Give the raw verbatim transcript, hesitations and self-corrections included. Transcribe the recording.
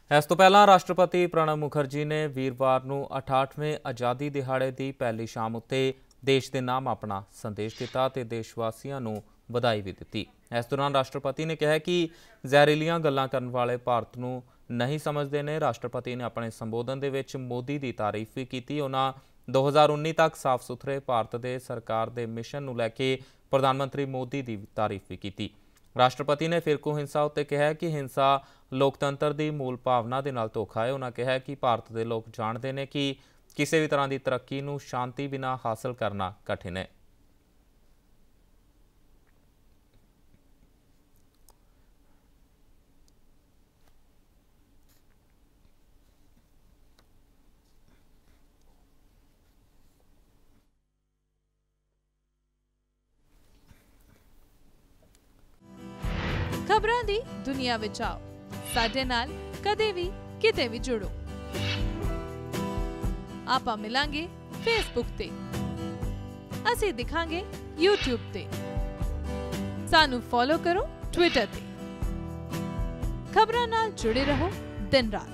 इस तो पहला राष्ट्रपति प्रणब मुखर्जी ने वीरवार को अठाहठवें आज़ादी दिहाड़े की पहली शाम उत्ते देश के नाम अपना संदेश दिता ते देशवासियों को बधाई भी दी। इस दौरान राष्ट्रपति ने कहा कि जहरीलियां गल्लां करन वाले भारत को नहीं समझते ने। राष्ट्रपति ने अपने संबोधन दे विच मोदी की तारीफ भी की। उन्होंने दो हज़ार उन्नी तक साफ सुथरे भारत के सरकार के मिशन को लैके प्रधानमंत्री मोदी की तारीफ भी की। राष्ट्रपति ने फिरकू हिंसा उत्ते कहा कि हिंसा लोकतंत्र की मूल भावना के नाल धोखा है। उन्होंने कहा कि भारत के लोग जानते हैं कि किसी भी तरह की तरक्की नूं शांति बिना हासिल करना कठिन है। खबरां दी दुनिया विच आओ, साडे नाल कदे भी किते भी जुड़ो। आपां मिलांगे फेसबुक ते, असीं दिखांगे यूट्यूब ते, सानू फॉलो करो ट्विटर ते। खबरां नाल जुड़े रहो दिन रात।